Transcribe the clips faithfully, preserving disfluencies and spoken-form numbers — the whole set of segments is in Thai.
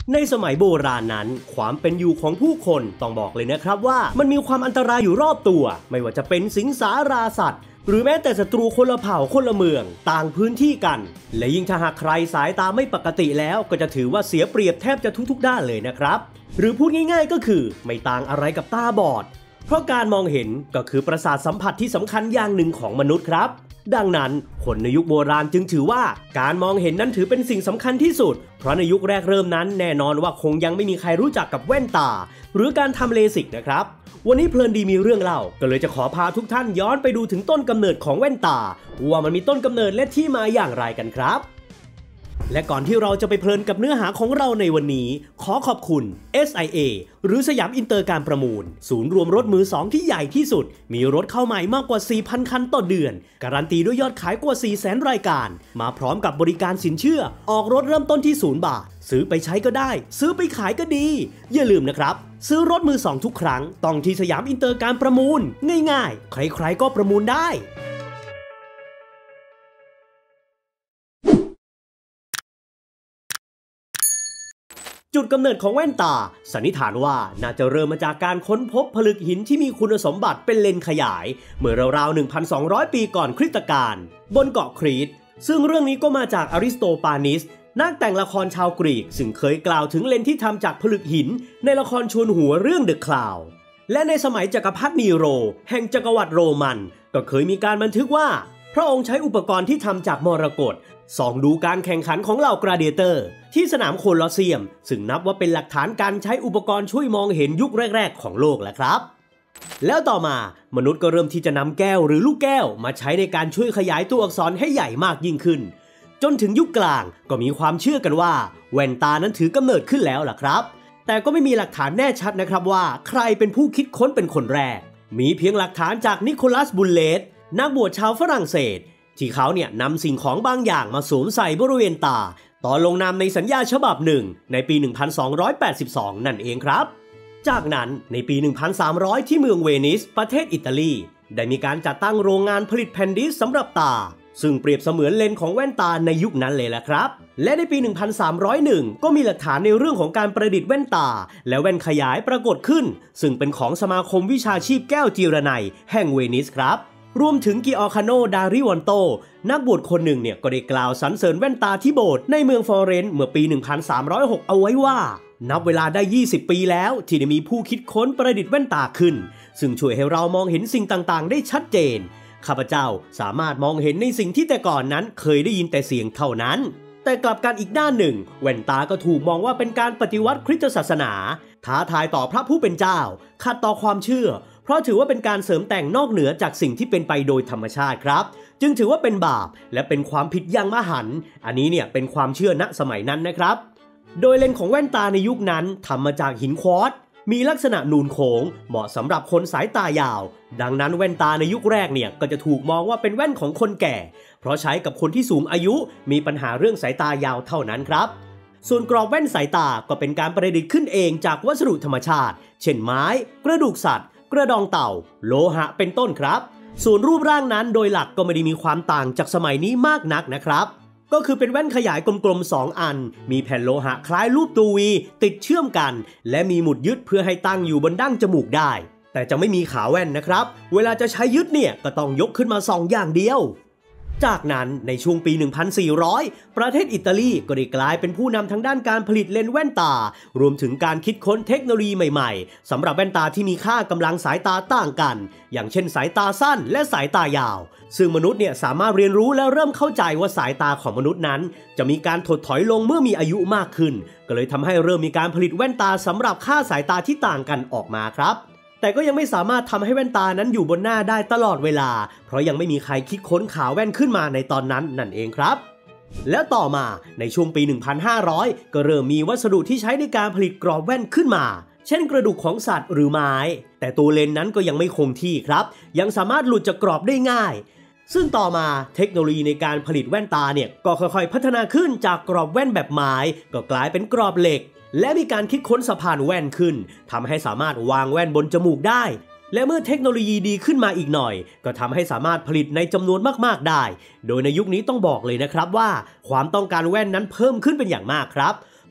ในสมัยโบราณนั้นความเป็นอยู่ของผู้คนต้องบอกเลยนะครับว่ามันมีความอันตรายอยู่รอบตัวไม่ว่าจะเป็นสิงสาราสัตว์หรือแม้แต่ศัตรูคนละเผ่าคนละเมืองต่างพื้นที่กันและยิ่งถ้าหากใครสายตาไม่ปกติแล้วก็จะถือว่าเสียเปรียบแทบจะทุกๆด้านเลยนะครับหรือพูดง่ายๆก็คือไม่ต่างอะไรกับตาบอดเพราะการมองเห็นก็คือประสาทสัมผัสที่สำคัญอย่างหนึ่งของมนุษย์ครับดังนั้นคนในยุคโบราณจึงถือว่าการมองเห็นนั้นถือเป็นสิ่งสำคัญที่สุดเพราะในยุคแรกเริ่มนั้นแน่นอนว่าคงยังไม่มีใครรู้จักกับแว่นตาหรือการทำเลสิกนะครับวันนี้เพลินดีมีเรื่องเล่าก็เลยจะขอพาทุกท่านย้อนไปดูถึงต้นกำเนิดของแว่นตาว่ามันมีต้นกำเนิดและที่มาอย่างไรกันครับและก่อนที่เราจะไปเพลินกับเนื้อหาของเราในวันนี้ขอขอบคุณ เอส ไอ เอ หรือสยามอินเตอร์การประมูลศูนย์รวมรถมือสองที่ใหญ่ที่สุดมีรถเข้าใหม่มากกว่า สี่พัน คันต่อเดือนการันตีด้วยยอดขายกว่า สี่แสน รายการมาพร้อมกับบริการสินเชื่อออกรถเริ่มต้นที่ศูนย์บาทซื้อไปใช้ก็ได้ซื้อไปขายก็ดีอย่าลืมนะครับซื้อรถมือสองทุกครั้งต้องที่สยามอินเตอร์การประมูลง่ายๆใครๆก็ประมูลได้จุดกำเนิดของแว่นตาสันนิษฐานว่าน่าจะเริ่มมาจากการค้นพบผลึกหินที่มีคุณสมบัติเป็นเลนส์ขยายเมื่อราวๆ หนึ่งพันสองร้อย ปีก่อนคริสตกาลบนเกาะครีตซึ่งเรื่องนี้ก็มาจากอริสโตปานิสนักแต่งละครชาวกรีกซึ่งเคยกล่าวถึงเลนส์ที่ทำจากผลึกหินในละครชวนหัวเรื่องเดอะคลาวด์และในสมัยจักรพรรดินีโรแห่งจักรวรรดิโรมันก็เคยมีการบันทึกว่าพระองค์ใช้อุปกรณ์ที่ทำจากมรกตส่องดูการแข่งขันของเหล่ากราดิเอเตอร์ที่สนามโคลอสเซียมซึ่งนับว่าเป็นหลักฐานการใช้อุปกรณ์ช่วยมองเห็นยุคแรกๆของโลกแหละครับแล้วต่อมามนุษย์ก็เริ่มที่จะนำแก้วหรือลูกแก้วมาใช้ในการช่วยขยายตัวอักษรให้ใหญ่มากยิ่งขึ้นจนถึงยุคกลางก็มีความเชื่อกันว่าแว่นตานั้นถือกำเนิดขึ้นแล้วล่ะครับแต่ก็ไม่มีหลักฐานแน่ชัดนะครับว่าใครเป็นผู้คิดค้นเป็นคนแรกมีเพียงหลักฐานจากนิโคลัสบุลเลตนักบวชชาวฝรั่งเศสที่เขาเนี่ยนำสิ่งของบางอย่างมาสวมใส่บริเวณตาตอนลงนามในสัญญาฉบับหนึ่งในปี หนึ่งพันสองร้อยแปดสิบสอง นั่นเองครับจากนั้นในปี หนึ่งพันสามร้อย ที่เมืองเวนิสประเทศอิตาลีได้มีการจัดตั้งโรงงานผลิตแผ่นดิสสำหรับตาซึ่งเปรียบเสมือนเลนส์ของแว่นตาในยุคนั้นเลยแหละครับและในปี หนึ่งพันสามร้อยเอ็ด ก็มีหลักฐานในเรื่องของการประดิษฐ์แว่นตาและแว่นขยายปรากฏขึ้นซึ่งเป็นของสมาคมวิชาชีพแก้วจีรนัยแห่งเวนิสครับรวมถึงกิออคาโน ดาริวอนโตนักบวชคนหนึ่งเนี่ยก็ได้กล่าวสรรเสริญแว่นตาที่โบสถ์ในเมืองฟลอเรนซ์เมื่อปี หนึ่งพันสามร้อยหก เอาไว้ว่านับเวลาได้ยี่สิบปีแล้วที่ได้มีผู้คิดค้นประดิษฐ์แว่นตาขึ้นซึ่งช่วยให้เรามองเห็นสิ่งต่างๆได้ชัดเจนข้าพเจ้าสามารถมองเห็นในสิ่งที่แต่ก่อนนั้นเคยได้ยินแต่เสียงเท่านั้นแต่กลับกันอีกด้านหนึ่งแว่นตาก็ถูกมองว่าเป็นการปฏิวัติคริสตศาสนาท้าทายต่อพระผู้เป็นเจ้าขัดต่อความเชื่อเพราะถือว่าเป็นการเสริมแต่งนอกเหนือจากสิ่งที่เป็นไปโดยธรรมชาติครับจึงถือว่าเป็นบาปและเป็นความผิดอย่างมหันต์อันนี้เนี่ยเป็นความเชื่อณสมัยนั้นนะครับโดยเลนส์ของแว่นตาในยุคนั้นทำมาจากหินควอตซ์มีลักษณะนูนโค้งเหมาะสำหรับคนสายตายาวดังนั้นแว่นตาในยุคแรกเนี่ยก็จะถูกมองว่าเป็นแว่นของคนแก่เพราะใช้กับคนที่สูงอายุมีปัญหาเรื่องสายตายาวเท่านั้นครับส่วนกรอบแว่นสายตาก็เป็นการประดิษฐ์ขึ้นเองจากวัสดุธรรมชาติเช่นไม้กระดูกสัตว์กระดองเต่าโลหะเป็นต้นครับส่วนรูปร่างนั้นโดยหลักก็ไม่ได้มีความต่างจากสมัยนี้มากนักนะครับก็คือเป็นแว่นขยายกลมๆสองอันมีแผ่นโลหะคล้ายรูปตัววีติดเชื่อมกันและมีหมุดยึดเพื่อให้ตั้งอยู่บนดั้งจมูกได้แต่จะไม่มีขาแว่นนะครับเวลาจะใช้ยึดเนี่ยก็ต้องยกขึ้นมาส่องอย่างเดียวจากนั้นในช่วงปี หนึ่งพันสี่ร้อย ประเทศอิตาลีก็ได้กลายเป็นผู้นำทางด้านการผลิตเลนส์แว่นตารวมถึงการคิดค้นเทคโนโลยีใหม่ๆสำหรับแว่นตาที่มีค่ากำลังสายตาต่างกันอย่างเช่นสายตาสั้นและสายตายาวซึ่งมนุษย์เนี่ยสามารถเรียนรู้และเริ่มเข้าใจว่าสายตาของมนุษย์นั้นจะมีการถดถอยลงเมื่อมีอายุมากขึ้นก็เลยทำให้เริ่มมีการผลิตแว่นตาสำหรับค่าสายตาที่ต่างกันออกมาครับแต่ก็ยังไม่สามารถทำให้แว่นตานั้นอยู่บนหน้าได้ตลอดเวลาเพราะยังไม่มีใครคิดค้นขาแว่นขึ้นมาในตอนนั้นนั่นเองครับและต่อมาในช่วงปี หนึ่งพันห้าร้อย ก็เริ่มมีวัสดุที่ใช้ในการผลิตกรอบแว่นขึ้นมาเช่นกระดูกของสัตว์หรือไม้แต่ตัวเลนส์นั้นก็ยังไม่คงที่ครับยังสามารถหลุดจากกรอบได้ง่ายซึ่งต่อมาเทคโนโลยีในการผลิตแว่นตาเนี่ยก็ค่อยๆพัฒนาขึ้นจากกรอบแว่นแบบไม้ก็กลายเป็นกรอบเหล็กและมีการคิดค้นสะพานแว่นขึ้นทำให้สามารถวางแว่นบนจมูกได้และเมื่อเทคโนโลยีดีขึ้นมาอีกหน่อยก็ทำให้สามารถผลิตในจำนวนมากๆได้โดยในยุคนี้ต้องบอกเลยนะครับว่าความต้องการแว่นนั้นเพิ่มขึ้นเป็นอย่างมากครับ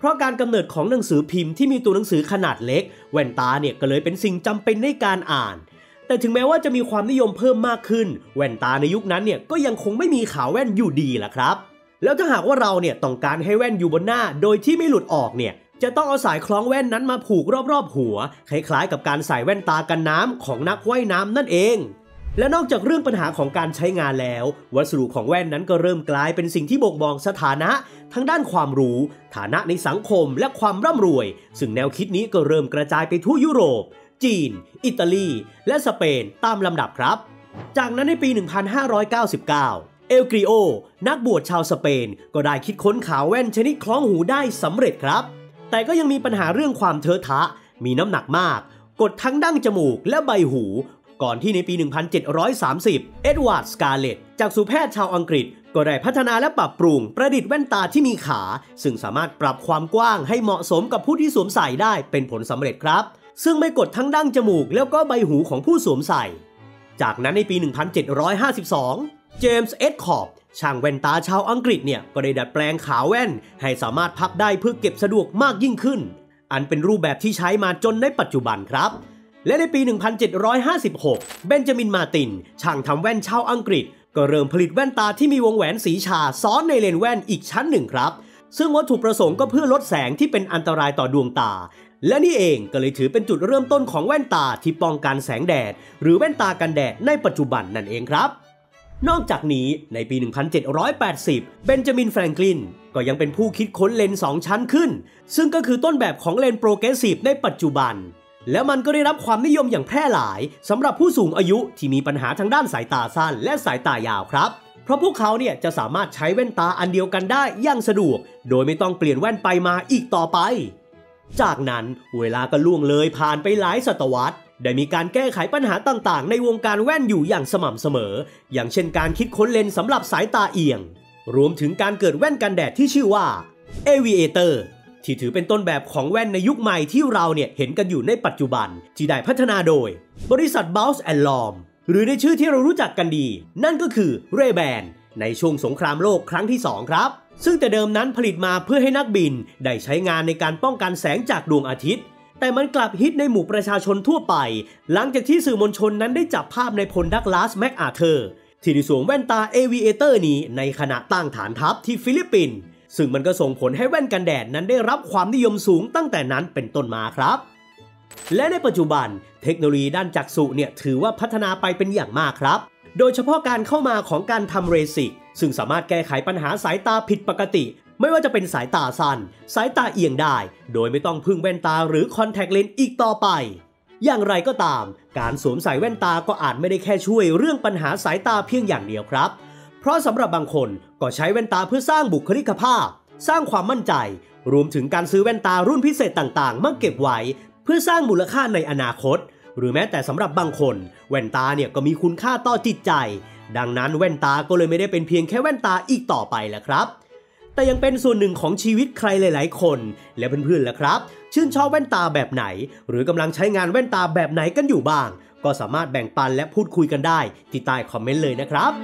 เพราะการกำเนิดของหนังสือพิมพ์ที่มีตัวหนังสือขนาดเล็กแว่นตาเนี่ยก็เลยเป็นสิ่งจำเป็นในการอ่านแต่ถึงแม้ว่าจะมีความนิยมเพิ่มมากขึ้นแว่นตาในยุคนั้นเนี่ยก็ยังคงไม่มีขาแว่นอยู่ดีล่ะครับแล้วถ้าหากว่าเราเนี่ยต้องการให้แว่นอยู่บนหน้าโดยที่ไม่หลุดออกเนี่ยจะต้องเอาสายคล้องแว่นนั้นมาผูกรอบๆหัวคล้ายๆกับการใส่แว่นตากันน้ำของนักว่ายน้ำนั่นเองและนอกจากเรื่องปัญหาของการใช้งานแล้ววัสดุของแว่นนั้นก็เริ่มกลายเป็นสิ่งที่บ่งบอกสถานะทั้งด้านความรู้ฐานะในสังคมและความร่ำรวยซึ่งแนวคิดนี้ก็เริ่มกระจายไปทั่วยุโรปจีนอิตาลีและสเปนตามลำดับครับจากนั้นในปี หนึ่งพันห้าร้อยเก้าสิบเก้า เอลกริโอนักบวชชาวสเปนก็ได้คิดค้นขาแว่นชนิดคล้องหูได้สำเร็จครับแต่ก็ยังมีปัญหาเรื่องความเทอะทะมีน้ำหนักมากกดทั้งดั้งจมูกและใบหูก่อนที่ในปี หนึ่งพันเจ็ดร้อยสามสิบ เอ็ดวาร์ด สกาเลตจากสุแพทย์ชาวอังกฤษก็ได้พัฒนาและปรับปรุงประดิษฐ์แว่นตาที่มีขาซึ่งสามารถปรับความกว้างให้เหมาะสมกับผู้ที่สวมใส่ได้เป็นผลสำเร็จครับซึ่งไม่กดทั้งดั้งจมูกแล้วก็ใบหูของผู้สวมใส่จากนั้นในปี หนึ่งพันเจ็ดร้อยห้าสิบสอง เจมส์ เอ็ดคอร์บช่างแว่นตาชาวอังกฤษเนี่ยก็ได้ดัดแปลงขาแว่นให้สามารถพับได้เพื่อเก็บสะดวกมากยิ่งขึ้นอันเป็นรูปแบบที่ใช้มาจนในปัจจุบันครับและในปี หนึ่งพันเจ็ดร้อยห้าสิบหก เบนจามิน มาตินช่างทำแว่นชาวอังกฤษก็เริ่มผลิตแว่นตาที่มีวงแหวนสีชาซ้อนในเลนส์แว่นอีกชั้นหนึ่งครับซึ่งวัตถุประสงค์ก็เพื่อลดแสงที่เป็นอันตรายต่อดวงตาและนี่เองก็เลยถือเป็นจุดเริ่มต้นของแว่นตาที่ป้องกันแสงแดดหรือแว่นตากันแดดในปัจจุบันนั่นเองครับนอกจากนี้ในปี หนึ่งพันเจ็ดร้อยแปดสิบ เบนจามิน แฟรงคลินก็ยังเป็นผู้คิดค้นเลนส์สองชั้นขึ้นซึ่งก็คือต้นแบบของเลนส์โปรเกรสซีฟในปัจจุบันและมันก็ได้รับความนิยมอย่างแพร่หลายสำหรับผู้สูงอายุที่มีปัญหาทางด้านสายตาสั้นและสายตายาวครับเพราะพวกเขาเนี่ยจะสามารถใช้แว่นตาอันเดียวกันได้อย่างสะดวกโดยไม่ต้องเปลี่ยนแว่นไปมาอีกต่อไปจากนั้นเวลาก็ล่วงเลยผ่านไปหลายศตวรรษได้มีการแก้ไขปัญหาต่างๆในวงการแว่นอยู่อย่างสม่ำเสมออย่างเช่นการคิดค้นเลนส์สำหรับสายตาเอียงรวมถึงการเกิดแว่นกันแดดที่ชื่อว่า Aviator ที่ถือเป็นต้นแบบของแว่นในยุคใหม่ที่เราเนี่ยเห็นกันอยู่ในปัจจุบันที่ได้พัฒนาโดยบริษัท Bausch แอนด์ Lomb หรือในชื่อที่เรารู้จักกันดีนั่นก็คือ Ray-Ban ในช่วงสงครามโลกครั้งที่สองครับซึ่งแต่เดิมนั้นผลิตมาเพื่อให้นักบินได้ใช้งานในการป้องกันแสงจากดวงอาทิตย์แต่มันกลับฮิตในหมู่ประชาชนทั่วไปหลังจากที่สื่อมวลชนนั้นได้จับภาพในพลดักลาส แมคอาร์เธอร์ที่ได้สวมแว่นตา Aviator นี้ในขณะตั้งฐานทัพที่ฟิลิปปินส์ซึ่งมันก็ส่งผลให้แว่นกันแดดนั้นได้รับความนิยมสูงตั้งแต่นั้นเป็นต้นมาครับและในปัจจุบันเทคโนโลยีด้านจักษุเนี่ยถือว่าพัฒนาไปเป็นอย่างมากครับโดยเฉพาะการเข้ามาของการทำเรสิกซึ่งสามารถแก้ไขปัญหาสายตาผิดปกติไม่ว่าจะเป็นสายตาสั้นสายตาเอียงได้โดยไม่ต้องพึ่งแว่นตาหรือคอนแทคเลนส์อีกต่อไปอย่างไรก็ตามการสวมใส่แว่นตาก็อาจไม่ได้แค่ช่วยเรื่องปัญหาสายตาเพียงอย่างเดียวครับเพราะสำหรับบางคนก็ใช้แว่นตาเพื่อสร้างบุคลิกภาพสร้างความมั่นใจรวมถึงการซื้อแว่นตารุ่นพิเศษต่างๆมาเก็บไว้เพื่อสร้างมูลค่าในอนาคตหรือแม้แต่สำหรับบางคนแว่นตาเนี่ยก็มีคุณค่าต่อจิตใจดังนั้นแว่นตาก็เลยไม่ได้เป็นเพียงแค่แว่นตาอีกต่อไปแหละครับแต่ยังเป็นส่วนหนึ่งของชีวิตใครหลายๆคนและเพื่อนๆล่ะครับชื่นชอบแว่นตาแบบไหนหรือกำลังใช้งานแว่นตาแบบไหนกันอยู่บ้างก็สามารถแบ่งปันและพูดคุยกันได้ที่ใต้คอมเมนต์เลยนะครับ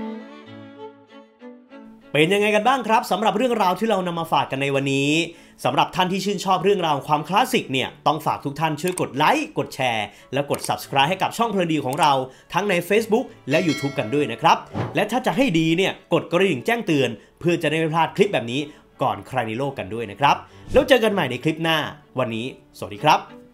เป็นยังไงกันบ้างครับสำหรับเรื่องราวที่เรานำมาฝากกันในวันนี้สำหรับท่านที่ชื่นชอบเรื่องราวความคลาสสิกเนี่ยต้องฝากทุกท่านช่วยกดไลค์กดแชร์และกด ซับสไครบ์ ให้กับช่องเพลินดีของเราทั้งใน Facebook และ YouTube กันด้วยนะครับและถ้าจะให้ดีเนี่ยกดกระดิ่งแจ้งเตือนเพื่อจะได้ไม่พลาดคลิปแบบนี้ก่อนใครในโลกกันด้วยนะครับแล้วเจอกันใหม่ในคลิปหน้าวันนี้สวัสดีครับ